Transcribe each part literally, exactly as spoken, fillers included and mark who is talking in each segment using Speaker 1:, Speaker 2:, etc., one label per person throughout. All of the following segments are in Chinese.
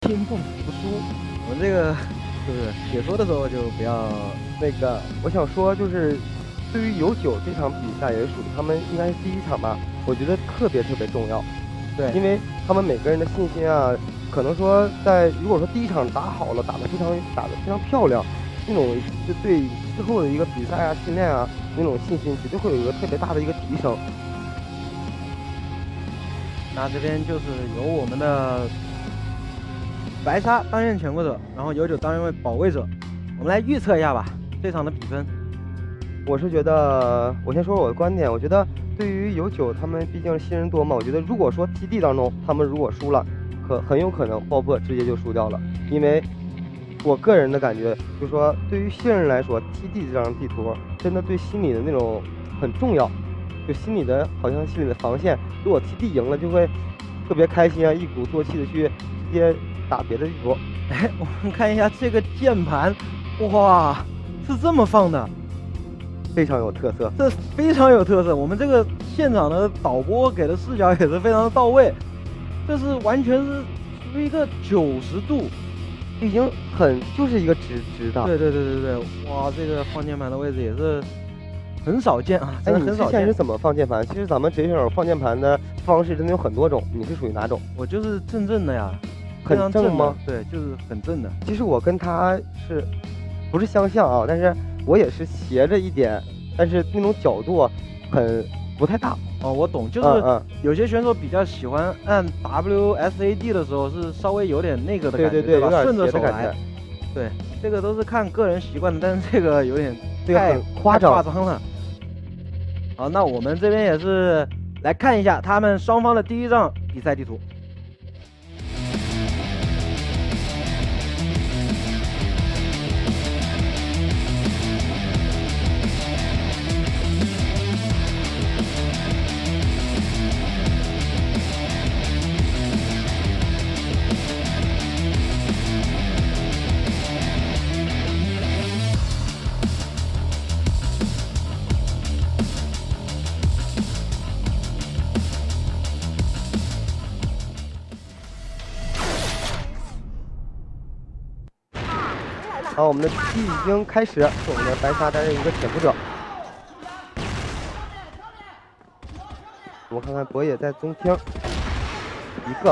Speaker 1: 拼不服输。我们这个就是解说的时候就不要
Speaker 2: 那个，我想说就是，对于有九这场比赛也是属于他们应该是第一场吧，我觉得特别特别重要。
Speaker 1: 对，
Speaker 2: 因为他们每个人的信心啊，可能说在如果说第一场打好了，打得非常打得非常漂亮，那种就对之后的一个比赛啊、训练啊，那种信心绝对会有一个特别大的一个提升。
Speaker 1: 那这边就是由我们的白鲨担任潜伏者，然后有九担任保卫者。我们来预测一下吧，这场的比分。
Speaker 2: 我是觉得，我先说我的观点，我觉得对于有九他们毕竟新人多嘛，我觉得如果说 T D 当中他们如果输了，可很有可能爆破直接就输掉了，因为我个人的感觉就是说，对于新人来说 ，T D 这张地图真的对心理的那种很重要。就心里的好像心里的防线，如果 T D 赢了，就会特别开心啊，一鼓作气的去直接打别的地图。
Speaker 1: 哎，我们看一下这个键盘，哇，是这么放的，
Speaker 2: 非常有特色。
Speaker 1: 这非常有特色。我们这个现场的导播给的视角也是非常的到位，这是完全是属于一个九十度，
Speaker 2: 已经很就是一个直直的。
Speaker 1: 对对对对对，哇，这个放键盘的位置也是。很少见啊，真的很少见。
Speaker 2: 哎，你之前是怎么放键盘？其实咱们职业选手放键盘的方式真的有很多种，你是属于哪种？
Speaker 1: 我就是正正的呀，
Speaker 2: 很正吗？
Speaker 1: 对，就是很正的。
Speaker 2: 其实我跟他是不是相像啊？但是我也是斜着一点，但是那种角度很不太大。
Speaker 1: 哦，我懂，就是有些选手比较喜欢按 W S A D 的时候是稍微有点那个的感觉，
Speaker 2: 对对对，有点
Speaker 1: 顺着手
Speaker 2: 来。
Speaker 1: 对，这个都是看个人习惯的，但是这个有点
Speaker 2: 这个很夸
Speaker 1: 张夸张了。好，那我们这边也是来看一下他们双方的第一仗比赛地图。
Speaker 2: 好，我们的 P 已经开始，是我们的白鲨担任一个潜伏者。我们看看博野在中厅，一个，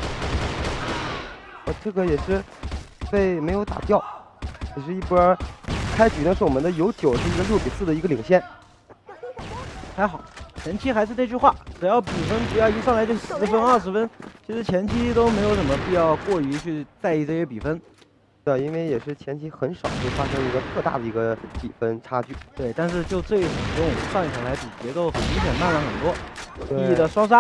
Speaker 2: 哦，这个也是被没有打掉，也是一波。开局呢是我们的有九是一个六比四的一个领先，
Speaker 1: 还好，前期还是那句话，只要比分不要一上来就十分二十分，其实前期都没有什么必要过于去在意这些比分。
Speaker 2: 对，因为也是前期很少会发生一个特大的一个比分差距。
Speaker 1: 对，但是就这一场跟我们上一场来比，节奏很明显慢了很多。E 的双杀，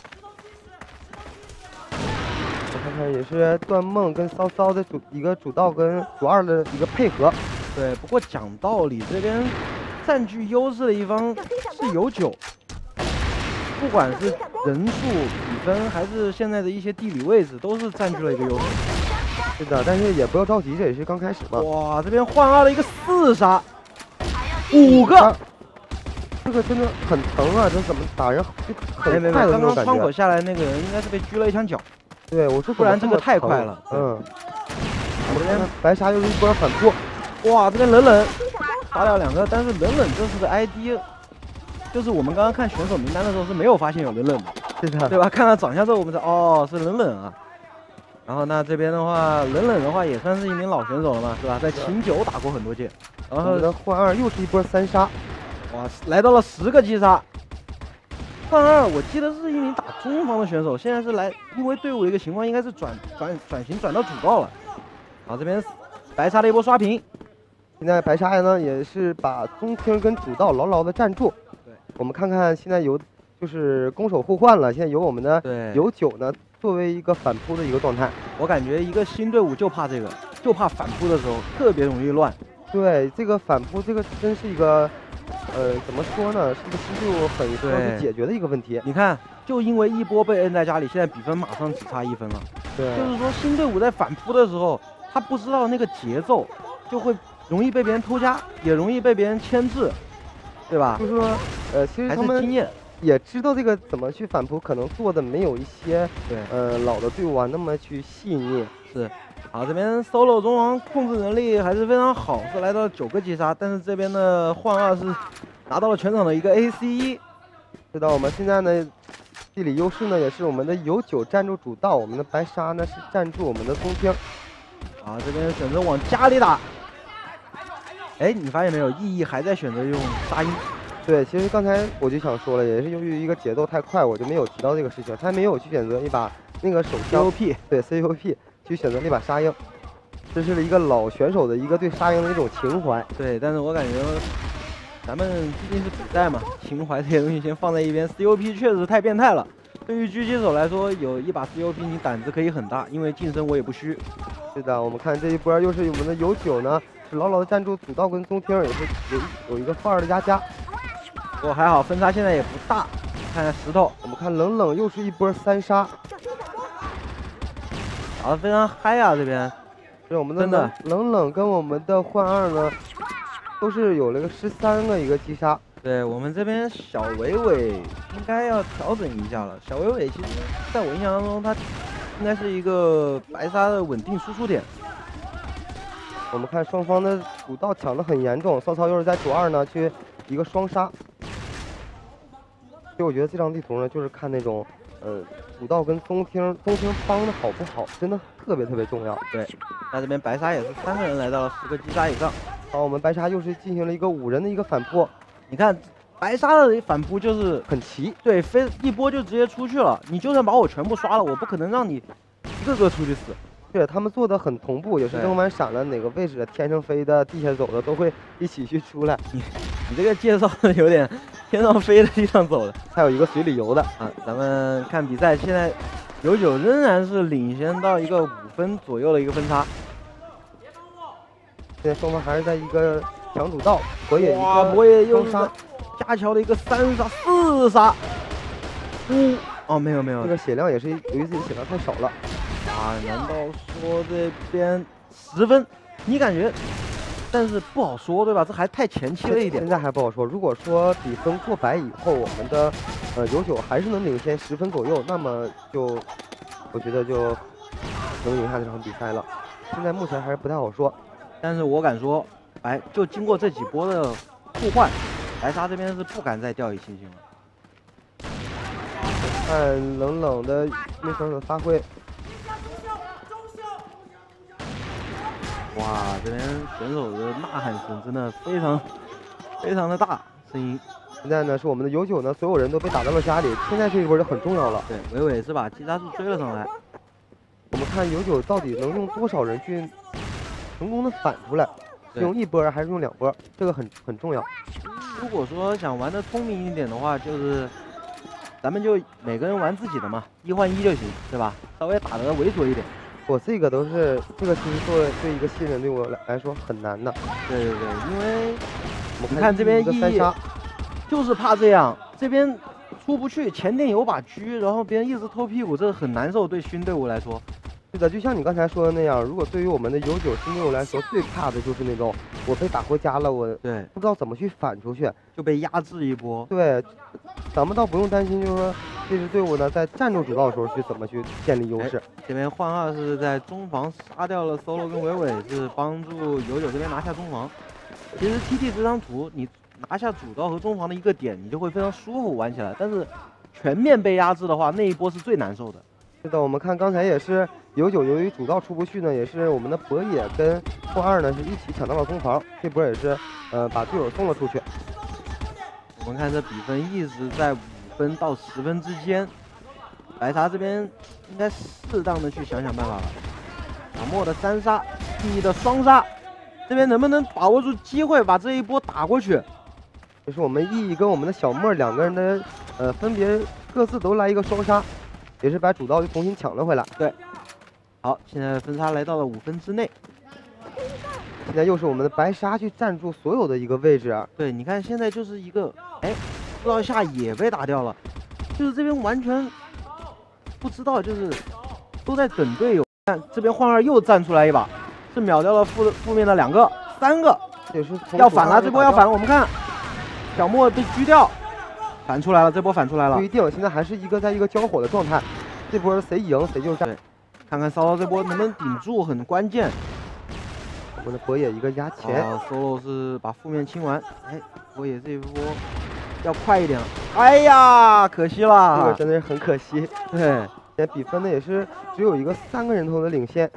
Speaker 2: 我看看也是段梦跟骚骚的主一个主道跟主二的一个配合。
Speaker 1: 对，不过讲道理，这边占据优势的一方是有九，不管是人数、比分，还是现在的一些地理位置，都是占据了一个优势。
Speaker 2: 是的，但是也不要着急，这也是刚开始嘛。
Speaker 1: 哇，这边换二了一个四杀，五个，啊、
Speaker 2: 这个真的很疼啊！这怎么打人就很快的那种感觉。
Speaker 1: 刚刚窗口下来那个人应该是被狙了一枪脚。
Speaker 2: 对，我说
Speaker 1: 不然这个太快了。
Speaker 2: 嗯。我这边白鲨又是一波反扑，
Speaker 1: 哇，这边冷冷打了两个，但是冷冷这次的 I D， 就是我们刚刚看选手名单的时候是没有发现有冷冷的，
Speaker 2: 是的，
Speaker 1: 对吧？看到长相之后我们才哦是冷冷啊。然后那这边的话，冷冷的话也算是一名老选手了嘛，是吧？在秦九打过很多届。然后
Speaker 2: 呢，换二又是一波三杀，
Speaker 1: 哇，来到了十个击杀。换二我记得是一名打中方的选手，现在是来因为队伍的一个情况，应该是转转转型转到主道了。然后这边白鲨的一波刷屏，
Speaker 2: 现在白鲨呢也是把中厅跟主道牢牢的站住。
Speaker 1: 对，
Speaker 2: 我们看看现在由就是攻守互换了，现在由我们的有九呢。作为一个反扑的一个状态，
Speaker 1: 我感觉一个新队伍就怕这个，就怕反扑的时候特别容易乱。
Speaker 2: 对，这个反扑，这个真是一个，呃，怎么说呢？是一个新队伍很需要去解决的一个问题。
Speaker 1: 你看，就因为一波被摁在家里，现在比分马上只差一分了。
Speaker 2: 对，
Speaker 1: 就是说新队伍在反扑的时候，他不知道那个节奏，就会容易被别人偷家，也容易被别人牵制，对吧？
Speaker 2: 就是说，呃，其实他们
Speaker 1: 经验。
Speaker 2: 也知道这个怎么去反扑，可能做的没有一些
Speaker 1: 对
Speaker 2: 呃老的队伍啊那么去细腻，
Speaker 1: 是，好，这边 solo 中王控制能力还是非常好，是来到了九个击杀，但是这边的幻二是拿到了全场的一个 A C 一。
Speaker 2: 是的，我们现在呢，地理优势呢也是我们的有九站住主道，我们的白鲨呢是站住我们的中厅。
Speaker 1: 啊，这边选择往家里打。哎，你发现没有，意义还在选择用杀鹰。
Speaker 2: 对，其实刚才我就想说了，也是由于一个节奏太快，我就没有提到这个事情，他没有去选择一把那个手枪
Speaker 1: C O P，
Speaker 2: 对 C O P 去选择了一把沙鹰，这是一个老选手的一个对沙鹰的一种情怀。
Speaker 1: 对，但是我感觉咱们毕竟是比赛嘛，情怀这些东西先放在一边。C O P 确实太变态了，对于狙击手来说，有一把 C O P 你胆子可以很大，因为近身我也不虚。
Speaker 2: 是的，我们看这一波又是我们的有九呢，是牢牢的站住主道跟中厅，也是有有一个范儿的压加。
Speaker 1: 不过还好分差现在也不大，看看石头，
Speaker 2: 我们看冷冷又是一波三杀，
Speaker 1: 打得非常嗨啊！这边
Speaker 2: 是我们的冷冷冷跟我们的幻二呢，都是有了个十三个一个击杀。
Speaker 1: 对我们这边小伟伟应该要调整一下了。小伟伟其实在我印象当中，他应该是一个白鲨的稳定输出点。
Speaker 2: 我们看双方的主道抢得很严重，骚操又是在主二呢去一个双杀。其实我觉得这张地图呢，就是看那种，呃，主道跟中厅，中厅帮的好不好，真的特别特别重要。
Speaker 1: 对，那这边白鲨也是三个人来到了十个击杀以上。
Speaker 2: 好，我们白鲨又是进行了一个五人的一个反扑。
Speaker 1: 你看，白鲨的反扑就是
Speaker 2: 很齐，
Speaker 1: 对，飞一波就直接出去了。你就算把我全部刷了，我不可能让你一个个出去死。
Speaker 2: 对，他们做的很同步，也是扔完闪了哪个位置的，天上飞的、地下走的都会一起去出来。
Speaker 1: 你你这个介绍的有点天上飞的、地上走的，
Speaker 2: 还有一个水里游的
Speaker 1: 啊。咱们看比赛，现在有九仍然是领先到一个五分左右的一个分差。
Speaker 2: 现在双方还是在一个抢主道，火野一
Speaker 1: 哇，
Speaker 2: 个
Speaker 1: 火野又是
Speaker 2: 杀，
Speaker 1: 架桥的一个三杀、四杀，呜、哦，没有没有，
Speaker 2: 这个血量也是由于自己血量太少了。
Speaker 1: 啊，难道说这边十分？你感觉？但是不好说，对吧？这还太前期了一点。
Speaker 2: 现在还不好说。如果说比分过百以后，我们的呃有九还是能领先十分左右，那么就我觉得就能赢下这场比赛了。现在目前还是不太好说。
Speaker 1: 但是我敢说，白就经过这几波的互换，白鲨这边是不敢再掉以轻心了。
Speaker 2: 看冷冷的那选手发挥。
Speaker 1: 哇，这边选手的呐喊声真的非常非常的大，声音。
Speaker 2: 现在呢是我们的有九呢，所有人都被打到了家里，现在这一波就很重要了。
Speaker 1: 对，伟伟是把击杀数追了上来。
Speaker 2: 我们看有九到底能用多少人去成功的反出来，是用一波还是用两波，这个很很重要。
Speaker 1: 如果说想玩的聪明一点的话，就是咱们就每个人玩自己的嘛，一换一就行，对吧？稍微打得猥琐一点。
Speaker 2: 我这个都是这个，其实做对一个新人对我来来说很难的。
Speaker 1: 对对对，因为
Speaker 2: 我
Speaker 1: 你看这边
Speaker 2: 一三杀，
Speaker 1: 就是怕这样，这边出不去，前店有把狙，然后别人一直偷屁股，这个很难受，对新队伍来说。
Speaker 2: 是的，就像你刚才说的那样，如果对于我们的有九新队伍来说，最怕的就是那种我被打回家了，我
Speaker 1: 对
Speaker 2: 不知道怎么去反出去，
Speaker 1: 就被压制一波。
Speaker 2: 对，咱们倒不用担心，就是说这支队伍呢在战斗主导的时候去怎么去建立优势。
Speaker 1: 这边幻二是在中防杀掉了 solo 跟伟伟，是帮助有九这边拿下中防。其实 T T 这张图，你拿下主道和中防的一个点，你就会非常舒服玩起来。但是全面被压制的话，那一波是最难受的。
Speaker 2: 是的，我们看刚才也是有九，由于主道出不去呢，也是我们的博野跟幻二呢是一起抢到了中防，这波也是呃把队友送了出去。
Speaker 1: 我们看这比分一直在五分到十分之间，白鲨这边应该适当的去想想办法了。小莫的三杀，意义的双杀，这边能不能把握住机会把这一波打过去？
Speaker 2: 就是我们意义跟我们的小莫两个人的呃分别各自都来一个双杀。也是把主道又重新抢了回来。
Speaker 1: 对，好，现在分差来到了五分之内。
Speaker 2: 现在又是我们的白鲨去站住所有的一个位置。
Speaker 1: 对，你看现在就是一个，哎，不知道下也被打掉了，就是这边完全不知道，就是都在等队友。看这边幻二又站出来一把，是秒掉了负负面的两个、三个，
Speaker 2: 也是
Speaker 1: 要反了，这波要反了。我们看小莫被狙掉。反出来了，这波反出来了，
Speaker 2: 不一定，现在还是一个在一个交火的状态，这波谁赢谁就站。
Speaker 1: 对， 看看骚骚这波能不能顶住，很关键。
Speaker 2: 我们的博野一个压前，
Speaker 1: 哦 ，solo 是把负面清完，哎，博野这一波要快一点了。哎呀，可惜了，
Speaker 2: 这个真的是很可惜。
Speaker 1: 对，
Speaker 2: 现在比分呢也是只有一个三个人头的领先。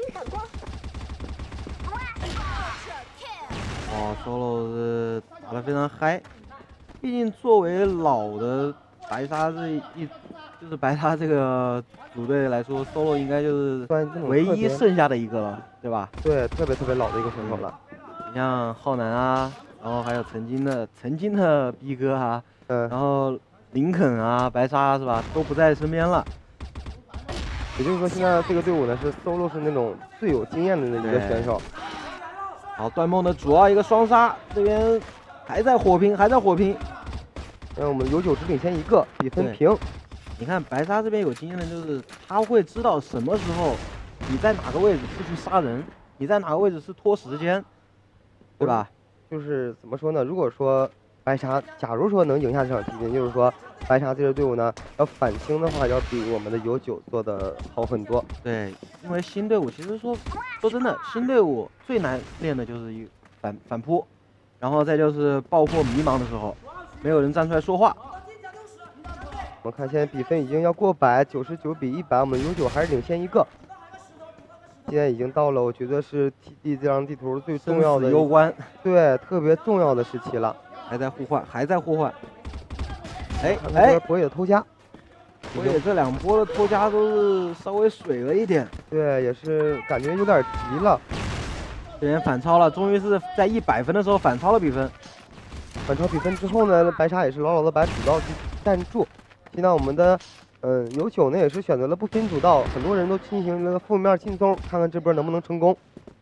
Speaker 1: 哦 ，solo 是打得非常嗨，毕竟作为老的白鲨这一就是白鲨这个组队来说 ，solo 应该就是唯一剩下的一个了，对吧？
Speaker 2: 对，特别特别老的一个选手了。
Speaker 1: 你像浩南啊，然后还有曾经的曾经的逼哥啊，
Speaker 2: 嗯，
Speaker 1: 然后林肯啊、白鲨是吧，都不在身边了。
Speaker 2: 也就是说，现在这个队伍呢是 solo 是那种最有经验的那一个选手。
Speaker 1: 好，段梦的主要一个双杀，这边还在火拼，还在火拼。
Speaker 2: 那我们有九只领先一个，比分平。
Speaker 1: 你看白鲨这边有经验的，就是他会知道什么时候你在哪个位置是去杀人，你在哪个位置是拖时间，对吧？
Speaker 2: 就是怎么说呢？如果说白鲨，假如说能赢下这场 P K，就是说白鲨这支队伍呢，要反清的话，要比我们的有九做的好很多。
Speaker 1: 对，因为新队伍其实说说真的，新队伍最难练的就是一反反扑，然后再就是爆破迷茫的时候，没有人站出来说话。
Speaker 2: 我们看现在比分已经要过百，九十九比一百，我们有九还是领先一个。现在已经到了，我觉得是 T D 这张地图最重要的
Speaker 1: 攸关，
Speaker 2: 对，特别重要的时期了。
Speaker 1: 还在互换，还在互换。哎
Speaker 2: 哎，博野偷家，
Speaker 1: 博野这两波的偷家都是稍微水了一点。
Speaker 2: 对，也是感觉有点急了。
Speaker 1: 这边反超了，终于是在一百分的时候反超了比分。
Speaker 2: 反超比分之后呢，白鲨也是牢牢的把主道去站住。现在我们的，嗯，有九呢也是选择了不拼主道，很多人都进行了负面进攻，看看这波能不能成功。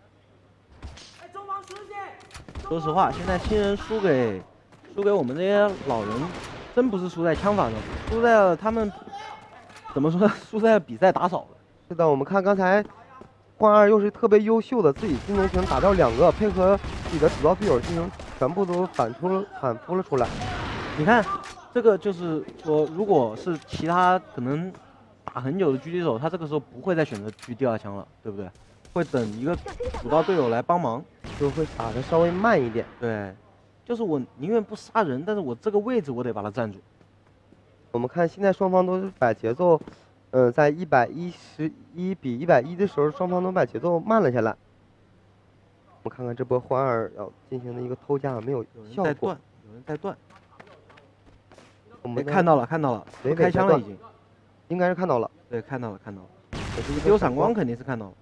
Speaker 1: 说实话，现在新人输给输给我们这些老人，真不是输在枪法上，输在了他们怎么说？输在了比赛打少了。
Speaker 2: 是的，我们看刚才幻二又是特别优秀的，自己技能型打掉两个，配合自己的主道队友进行全部都反出了反扑了出来。
Speaker 1: 你看。这个就是说，如果是其他可能打很久的狙击手，他这个时候不会再选择狙第二枪了，对不对？会等一个主刀队友来帮忙，
Speaker 2: 就会打得稍微慢一点。
Speaker 1: 对，就是我宁愿不杀人，但是我这个位置我得把它站住。
Speaker 2: 我们看现在双方都是把节奏，嗯、呃，在一百一十一比一百一的时候，双方都把节奏慢了下来。我们看看这波幻二要进行的一个偷家有没有效果？
Speaker 1: 有人在断，有人在断。
Speaker 2: 我们
Speaker 1: 看到了，看到了，
Speaker 2: 北
Speaker 1: 开枪了已经，
Speaker 2: 应该是看到了。
Speaker 1: 对，看到了，看到了。丢闪光肯定是看到了。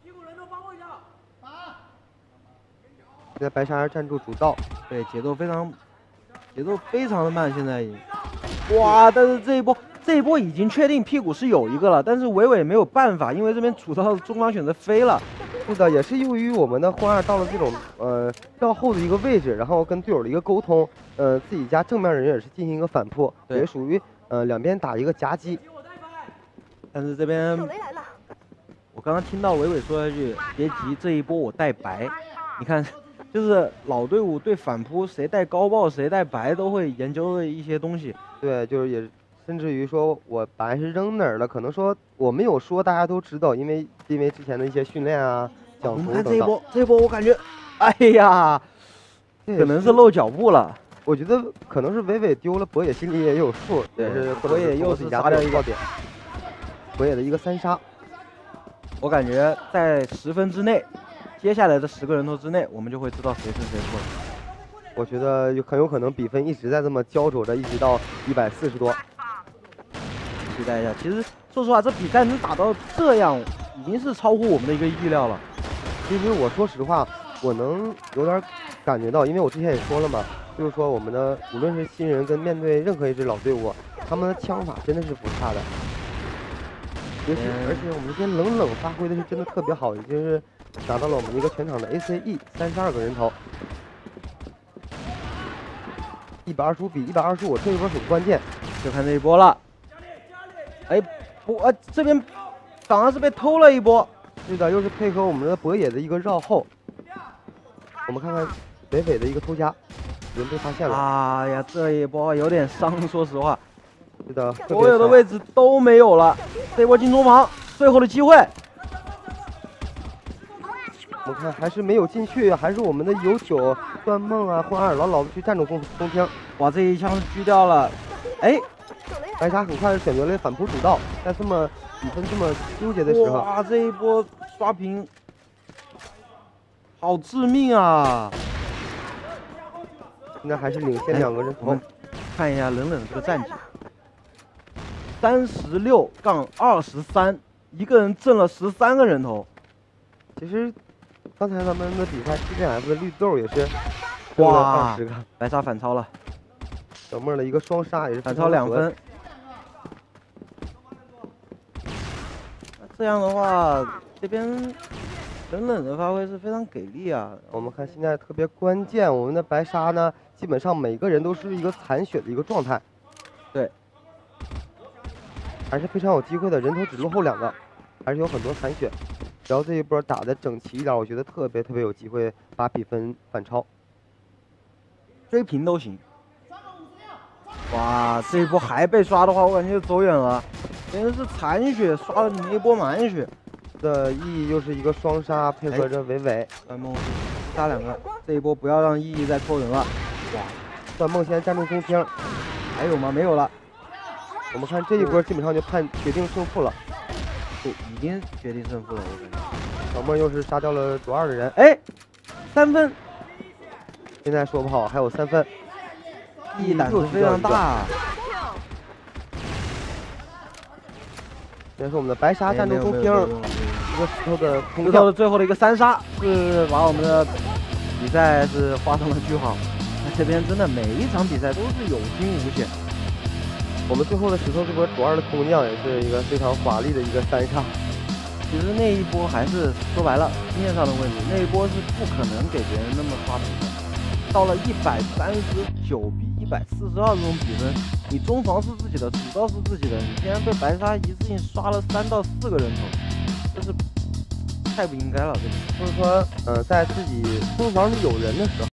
Speaker 2: 现在白鲨站住主道，
Speaker 1: 对，节奏非常，节奏非常的慢，现在已经。哇！但是这一波，这一波已经确定屁股是有一个了，但是伟伟没有办法，因为这边主道中方选择飞了。
Speaker 2: 是的，也是由于我们的幻二到了这种呃绕后的一个位置，然后跟队友的一个沟通，呃自己家正面人也是进行一个反扑，也属于呃两边打一个夹击。
Speaker 1: 但是这边，我刚刚听到伟伟说了一句：“别急，这一波我带白。”你看，就是老队伍对反扑，谁带高爆，谁带白，都会研究的一些东西。
Speaker 2: 对，就是也甚至于说我白是扔哪儿了，可能说我没有说，大家都知道，因为因为之前的一些训练啊、讲图等等。
Speaker 1: 你看这一波，这一波我感觉，哎呀，可能是漏脚步了。
Speaker 2: 我觉得可能是伟伟丢了，博野心里也有数，
Speaker 1: 对，
Speaker 2: 是
Speaker 1: 博野又是杀掉一个点，
Speaker 2: 博野的一个三杀。
Speaker 1: 我感觉在十分之内，接下来的十个人头之内，我们就会知道谁是谁错了。
Speaker 2: 我觉得有很有可能比分一直在这么焦灼着，一直到一百四十多。
Speaker 1: 期待一下，其实说实话，这比赛能打到这样，已经是超乎我们的一个意料了。
Speaker 2: 其实我说实话，我能有点感觉到，因为我之前也说了嘛，就是说我们的无论是新人跟面对任何一支老队伍，他们的枪法真的是不差的。尤其而且我们这边冷冷发挥的是真的特别好，已经是达到了我们一个全场的 A C E 三十二个人头。一百二十五比一百二十五，这一波很关键，
Speaker 1: 就看这一波了。哎，不，呃，这边反而是被偷了一波。
Speaker 2: 是的，又是配合我们的博野的一个绕后。我们看看北北的一个偷家，已经被发现了。
Speaker 1: 哎呀，这一波有点伤，说实话。
Speaker 2: 是的，
Speaker 1: 所有的位置都没有了。这波进中房，最后的机会。
Speaker 2: 我们看还是没有进去，还是我们的有九段梦啊、混二牢牢的去站住中中厅。
Speaker 1: 哇，这一枪狙掉了。哎，
Speaker 2: 白鲨很快选择了反扑主道，在这么比分这么纠结的时候，
Speaker 1: 哇，这一波刷屏好致命啊！
Speaker 2: 现在还是领先两个人头。
Speaker 1: 看一下冷冷的这个战绩，三十六杠二十三，一个人挣了十三个人头。
Speaker 2: 其实刚才咱们的比赛 T G F 的绿豆也是
Speaker 1: 哇，
Speaker 2: 二十个，
Speaker 1: 白鲨反超了，
Speaker 2: 小妹的一个双杀也是
Speaker 1: 反超两分。这样的话，这边冷冷的发挥是非常给力啊。
Speaker 2: 我们看现在特别关键，我们的白鲨呢，基本上每个人都是一个残血的一个状态。
Speaker 1: 对，
Speaker 2: 还是非常有机会的，人头只落后两个，还是有很多残血。只要这一波打的整齐一点，我觉得特别特别有机会把比分反超，
Speaker 1: 追平都行。哇，这一波还被刷的话，我感觉就走远了。真的是残血刷了你那一波满血。
Speaker 2: 的意义又是一个双杀，配合着伟伟。
Speaker 1: 段梦杀两个，这一波不要让意义再戳人了。哇，
Speaker 2: 段梦现在站住中厅，
Speaker 1: 还有吗？没有了。
Speaker 2: 我们看这一波基本上就判决定胜负了。
Speaker 1: 对，已经决定胜负了，我感觉。
Speaker 2: 小梦又是杀掉了左二的人，
Speaker 1: 哎，三分。
Speaker 2: 现在说不好，还有三分。
Speaker 1: 意义胆子非常大。
Speaker 2: 现在是我们的白鲨站住中厅，一个石头的空跳
Speaker 1: 的最后的一个三杀，是把我们的比赛是画上了句号。那这边真的每一场比赛都是有惊无险。
Speaker 2: 我们最后的石头这波左二的空降也是一个非常华丽的一个三杀。
Speaker 1: 其实那一波还是说白了经验上的问题，那一波是不可能给别人那么刷屏的。到了一百三十九比一百四十二这种比分，你中防是自己的，主刀是自己的，你竟然被白鲨一次性刷了三到四个人头，这是太不应该了，对吧？
Speaker 2: 就是说，嗯、呃，在自己中防里有人的时